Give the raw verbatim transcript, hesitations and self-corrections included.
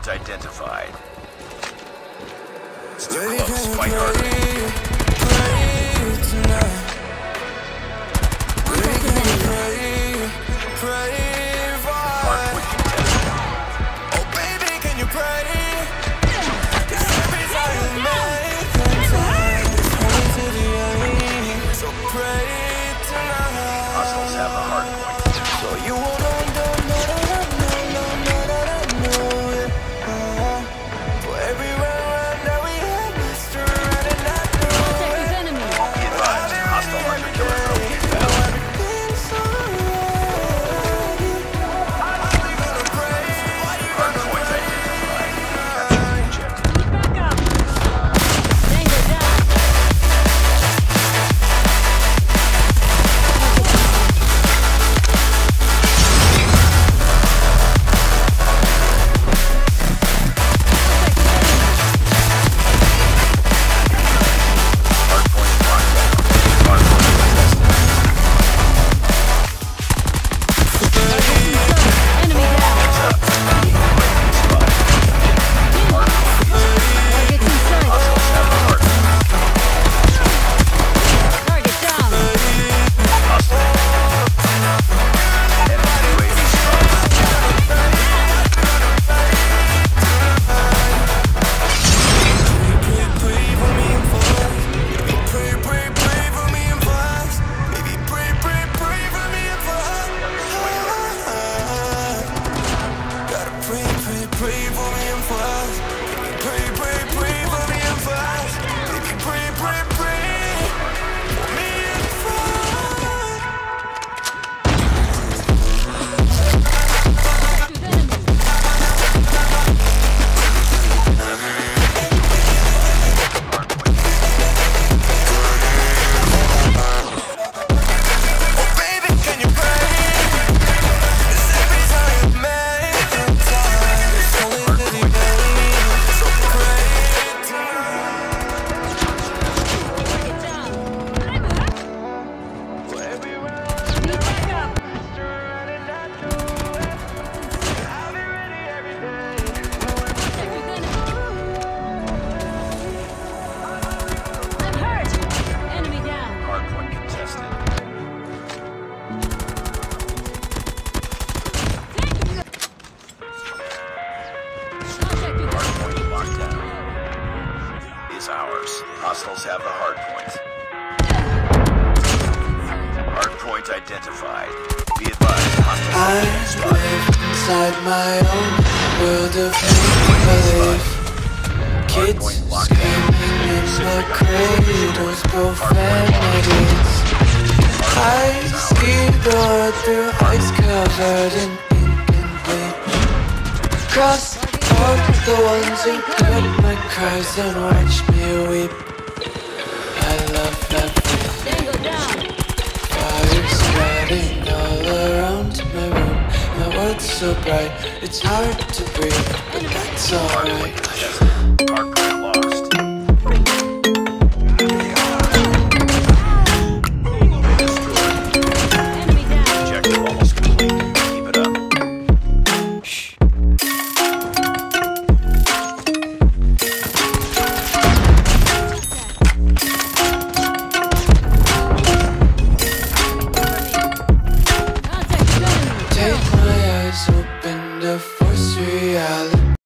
Hardpoint identified. It's too close. Fight harder. Hardpoint contested. Oh baby, can you pray? Cause every time you make contact, it's only to the end. So pray tonight. Hostiles have the hardpoint. So you wanna know, no, no, no, no, no, no, no, it. For every round that we had, Mister Right and I know it. Be advised, hostile hunter killer drone inbound. Everything's alright. I'm gonna pray. Hardpoint identified. Capture the objective. Hardpoint locked down. Hardpoint contested. Enemy down. Heads up. Hardpoint spotted. Hardpoint is Target's in sight. Hostiles have the hardpoint. Target down. Hostile. Enemy U A V spotted. Pray for me and fast. Baby, pray, pray, pray for me and fast. Baby, pray, pray, pray for me and fast. Gotta pray, pray, pray for me and fast. Baby, pray, pray, pray for me and fast. Baby, pray, pray, pray for me and fast. Oh baby, can you pray? 'Cause every time you make contact, it's only to the end. So pray tonight. For every round Need backup. Mister Right and I know it. I'll be ready every day. I'm hurt. Enemy down. Hardpoint contested. Contact with Hardpoint locked down. Is ours. Hostiles have the hardpoint. Hardpoint identified. Be advised, hostiles I have been spotted. live inside my own world of make-believe. Kids Hardpoint locked down. screaming in the cradles, profanities. I see the world through ice covered in ink and bleach. Cross out the ones who heard my cries and watch me weep. I love everything. Tango down. Fire spreading all around my room. My world's so bright, it's hard to breathe, but that's Hardpoint alright. contested. Hardpoint lost. Enemy down. Objective almost complete. Keep it up. Contact with enemy. Take my eyes open to force reality.